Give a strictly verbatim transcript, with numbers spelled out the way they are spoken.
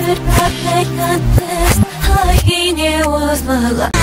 could not make a list. All he knew was my life.